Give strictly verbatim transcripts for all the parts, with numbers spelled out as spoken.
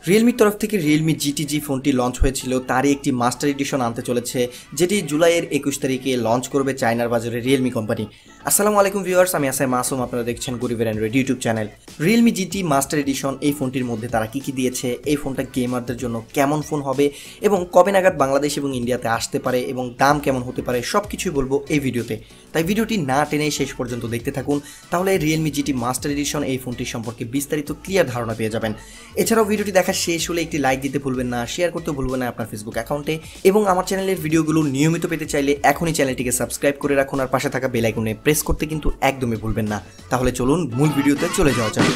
রিয়েলমির তরফ থেকে Realme GT জি ফোনটি লঞ্চ হয়েছিল, তারই একটি মাস্টার এডিশন আনতে চলেছে, যেটি জুলাইয়ের একুশ তারিখে লঞ্চ করবে চায়নার বাজারে রিয়েলমি কোম্পানি। আসসালামু আলাইকুম ভিউয়ার্স, আমি আসাই মাসুম, আপনারা দেখছেন গরিবের Android YouTube channel. Realme GT Master Edition এই ফোনটির মধ্যে তারা কী কী দিয়েছে, এই ফোনটা গেমারদের জন্য কেমন ফোন হবে এবং কবে নাগাদ বাংলাদেশ এবং ইন্ডিয়াতে আসতে পারে এবং দাম কেমন হতে পারে সব কিছুই বলবো এই ভিডিওতে। তাই ভিডিওটি না টেনে শেষ পর্যন্ত দেখতে থাকুন, তাহলে রিয়েলমি জিটি মাস্টার এডিশন এই ফোনটির সম্পর্কে বিস্তারিত ক্লিয়ার ধারণা পেয়ে যাবেন। এছাড়াও ভিডিওটি দেখা শেষ হলে একটি লাইক দিতে ভুলবেন না, শেয়ার করতে ভুলবেন না আপনার ফেসবুক অ্যাকাউন্টে, এবং আমার চ্যানেলের ভিডিওগুলো নিয়মিত পেতে চাইলে এখনই চ্যানেলটিকে সাবস্ক্রাইব করে রাখুন আর পাশে থাকা বেল আইকনে প্রেস করতে কিন্তু একদমই ভুলবেন না। তাহলে চলুন মূল ভিডিওতে চলে যাওয়া যাক।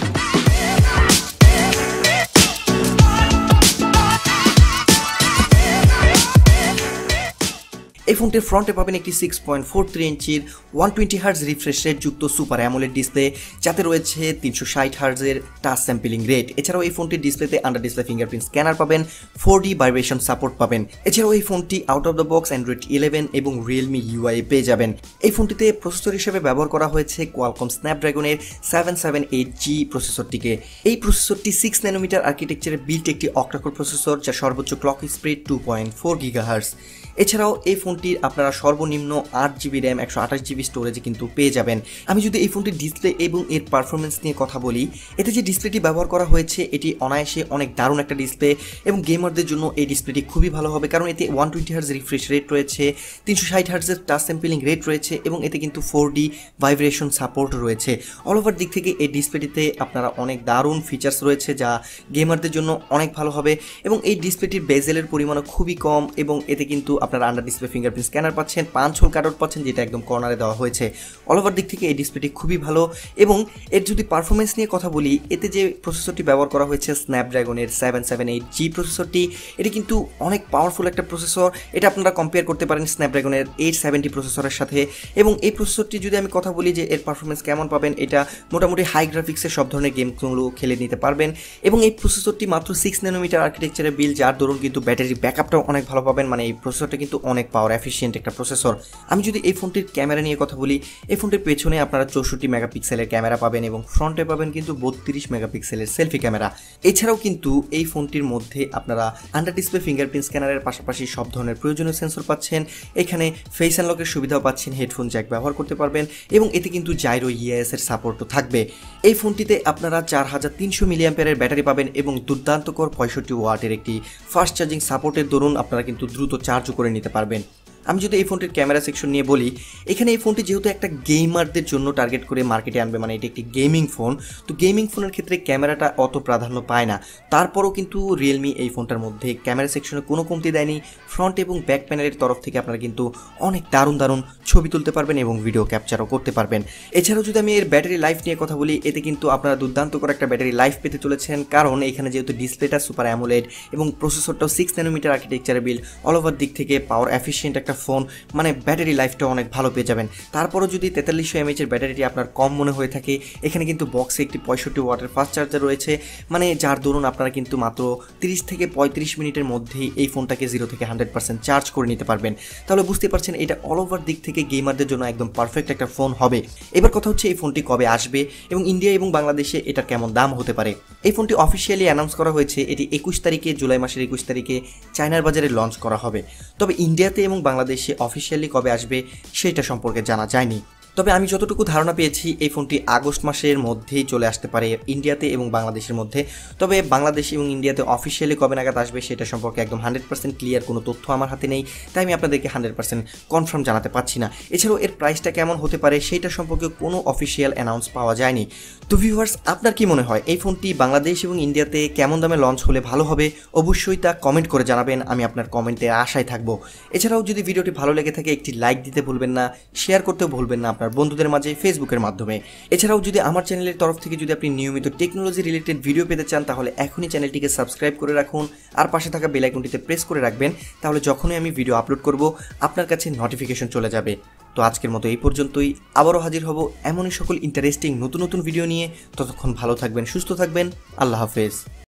এই ফোনটির ফ্রন্টে পাবেন একটি সিক্স পয়েন্ট ফোর থ্রি ইঞ্চির one twenty hertz refresh rate যুক্ত সুপার অ্যামোলেড ডিসপ্লে, যাতে রয়েছে তিনশো ষাট হার্জের টাচ স্যাম্পলিং রেট। এছাড়াও এই ফোনটির ডিসপ্লেতে আন্ডার ডিসপ্লে ফিঙ্গারপ্রিন্ট স্ক্যানার পাবেন, ফোর ডি ভাইব্রেশন সাপোর্ট পাবেন। এছাড়াও এই ফোনটি out of the box Android eleven এবং রিয়েলমি ইউআই পেয়ে যাবেন। এই ফোনটিতে প্রসেসর হিসেবে ব্যবহার করা হয়েছে কোয়ালকম স্ন্যাপড্রাগনের সেভেন সেভেন এইট জি প্রসেসরটিকে। এই প্রসেসরটি সিক্স ন্যানোমিটার আর্কিটেকচারে বিল্ট একটি অক্টাকোর প্রসেসর, যা সর্বোচ্চ clock speed two point four gigahertz. এছাড়াও এই ফোনটির আপনারা সর্বনিম্ন আট জিবি র্যাম একশো আঠাশ জিবি স্টোরেজে কিন্তু পেয়ে যাবেন। আমি যদি এই ফোনটির ডিসপ্লে এবং এর পারফরমেন্স নিয়ে কথা বলি, এতে যে ডিসপ্লেটি ব্যবহার করা হয়েছে এটি অনায়াসে অনেক দারুণ একটা ডিসপ্লে এবং গেমারদের জন্য এই ডিসপ্লেটি খুবই ভালো হবে, কারণ এতে one twenty hertz refresh rate রয়েছে, তিনশো ষাট হার্জের টাচ স্যাম্পলিং রেট রয়েছে এবং এতে কিন্তু ফোর ডি ভাইব্রেশন সাপোর্ট রয়েছে। অল ওভার দিক থেকে এই ডিসপ্লেটিতে আপনারা অনেক দারুণ ফিচার্স রয়েছে যা গেমারদের জন্য অনেক ভালো হবে। এবং এই ডিসপ্লেটির বেজেলের পরিমাণও খুবই কম এবং এতে কিন্তু আপনারা আন্ডার ডিসপ্লে ফিঙ্গারপ্রিন্ট স্ক্যানার পাচ্ছেন, পাঁচ হোল কাটআউট পাচ্ছেন, যেটা একদম কর্নারে দেওয়া হয়েছে। অল ওভার দিক থেকে এই ডিসপ্লেটি খুবই ভালো। এবং এর যদি পারফরমেন্স নিয়ে কথা বলি, এতে যে প্রসেসরটি ব্যবহার করা হয়েছে স্ন্যাপড্রাগনের সেভেন সেভেন এইট জি প্রসেসরটি, এটি কিন্তু অনেক পাওয়ারফুল একটা প্রসেসর। এটা আপনারা কম্পেয়ার করতে পারেন স্ন্যাপড্রাগনের এইট সেভেন্টি প্রসেসরের সাথে। এবং এই প্রসেসরটি যদি আমি কথা বলি যে এর পারফরমেন্স কেমন পাবেন, এটা মোটামুটি হাই গ্রাফিক্সের সব ধরনের গেমগুলো খেলে নিতে পারবেন। এবং এই প্রসেসরটি মাত্র সিক্স ন্যানোমিটার আর্কিটেকচারে বিল, যার দরুন কিন্তু ব্যাটারি ব্যাকআপটাও অনেক ভালো পাবেন। মানে এই প্রসেসরটা কিন্তু অনেক পাওয়ার এফিশিয়েন্ট একটা প্রসেসর। আমি যদি এই ফোনটির ক্যামেরা নিয়ে কথা বলি, এই ফোনটির পেছনে আপনারা চৌষট্টি মেগাপিক্সেলের ক্যামেরা পাবেন এবং ফ্রন্টে পাবেন কিন্তু বত্রিশ মেগাপিক্সেলের সেলফি ক্যামেরা। এছাড়াও কিন্তু এই ফোনটির মধ্যে আপনারা আন্ডার ডিসপ্লে ফিঙ্গারপ্রিন্ট স্ক্যানারের পাশাপাশি সব ধরনের প্রয়োজনীয় সেন্সর পাচ্ছেন। এখানে ফেস আনলকের সুবিধাও পাচ্ছেন, হেডফোন জ্যাক ব্যবহার করতে পারবেন এবং এতে কিন্তু জাইরো ইএএস এর সাপোর্টও থাকবে। এই ফোনটিতে আপনারা চার হাজার তিনশো মিলিঅ্যাম্পিয়ারের ব্যাটারি পাবেন এবং দুর্দান্তকর পঁয়ষট্টি ওয়াটের একটি ফাস্ট চার্জিং সাপোর্টের দরুন আপনারা কিন্তু দ্রুত চার্জও করে নিতে পারবেন। আমি যদি এই ফোনটির ক্যামেরা সেকশন নিয়ে বলি, এখানে এই ফোনটি যেহেতু একটা গেমারদের জন্য টার্গেট করে মার্কেটে আনবে, মানে এটি একটি গেমিং ফোন, তো গেমিং ফোনের ক্ষেত্রে ক্যামেরাটা অত প্রাধান্য পায় না। তারপরও কিন্তু রিয়েলমি এই ফোনটার মধ্যে ক্যামেরা সেকশনে কোনো কমতি দেয়নি। ফ্রন্ট এবং ব্যাক প্যানেলের তরফ থেকে আপনারা কিন্তু অনেক দারুণ দারুণ ছবি তুলতে পারবেন এবং ভিডিও ক্যাপচারও করতে পারবেন। এছাড়াও যদি আমি এর ব্যাটারি লাইফ নিয়ে কথা বলি, এতে কিন্তু আপনারা দুর্দান্ত করে একটা ব্যাটারি লাইফ পেতে চলেছেন, কারণ এখানে যেহেতু ডিসপ্লেটা সুপার অ্যামোলেড এবং প্রসেসরটাও সিক্স ন্যানোমিটার আর্কিটেকচারে বিল্ড, অল ওভার দিক থেকে পাওয়ার এফিশিয়েন্ট একটা ফোন, মানে ব্যাটারি লাইফটা অনেক ভালো পেয়ে যাবেন। তারপরও যদি তেতাল্লিশশো এমএইচের ব্যাটারিটি আপনার কম মনে হয়ে থাকে, এখানে কিন্তু বক্সে একটি পঁয়ষট্টি ওয়াটের ফাস্ট চার্জার রয়েছে, মানে যার দরুন আপনারা কিন্তু মাত্র তিরিশ থেকে পঁয়ত্রিশ মিনিটের মধ্যেই এই ফোনটাকে জিরো থেকে হান্ড্রেড পার্সেন্ট চার্জ করে নিতে পারবেন। তাহলে বুঝতে পারছেন এটা অল ওভার দিক থেকে গেমারদের জন্য একদম পারফেক্ট একটা ফোন হবে। এবার কথা হচ্ছে এই ফোনটি কবে আসবে এবং ইন্ডিয়া এবং বাংলাদেশে এটার কেমন দাম হতে পারে। এই ফোনটি অফিসিয়ালি অ্যানাউন্স করা হয়েছে, এটি একুশ তারিখে জুলাই মাসের একুশ তারিখে চায়নার বাজারে লঞ্চ করা হবে। তবে ইন্ডিয়াতে এবং বাংলাদেশে অফিসিয়ালি কবে আসবে সেটা সম্পর্কে জানা যায়নি। তবে আমি যতটুকু ধারণা পেয়েছি এই ফোনটি আগস্ট মাসের মধ্যেই চলে আসতে পারে ইন্ডিয়াতে এবং বাংলাদেশের মধ্যে। তবে বাংলাদেশ এবং ইন্ডিয়াতে অফিসিয়ালি কবে নাগাদ আসবে সেটা সম্পর্কে একদম হান্ড্রেড পার্সেন্ট ক্লিয়ার কোনো তথ্য আমার হাতে নেই, তাই আমি আপনাদেরকে হান্ড্রেড পার্সেন্ট কনফার্ম জানাতে পারছি না। এছাড়াও এর প্রাইসটা কেমন হতে পারে সেটা সম্পর্কে কোনো অফিসিয়াল অ্যানাউন্স পাওয়া যায়নি। তো ভিউয়ার্স, আপনার কি মনে হয় এই ফোনটি বাংলাদেশ এবং ইন্ডিয়াতে কেমন দামে লঞ্চ হলে ভালো হবে? অবশ্যই তা কমেন্ট করে জানাবেন, আমি আপনার কমেন্টের আশায় থাকবো। এছাড়াও যদি ভিডিওটি ভালো লেগে থাকে একটি লাইক দিতে ভুলবেন না, শেয়ার করতেও ভুলবেন না আপনার বন্ধুদের মাঝে ফেসবুকের মাধ্যমে। এছাড়াও যদি আমার চ্যানেলের তরফ থেকে যদি আপনি নিয়মিত টেকনোলজি রিলেটেড ভিডিও পেতে চান, তাহলে এখনই চ্যানেলটিকে সাবস্ক্রাইব করে রাখুন আর পাশে থাকা বেল আইকনটিতে প্রেস করে রাখবেন, তাহলে যখনই আমি ভিডিও আপলোড করব আপনার কাছে নোটিফিকেশন চলে যাবে। তো আজকের মতো এই পর্যন্তই, আবারও হাজির হব এমনই সকল ইন্টারেস্টিং নতুন নতুন ভিডিও নিয়ে। ততক্ষণ ভালো থাকবেন, সুস্থ থাকবেন, আল্লাহ হাফেজ।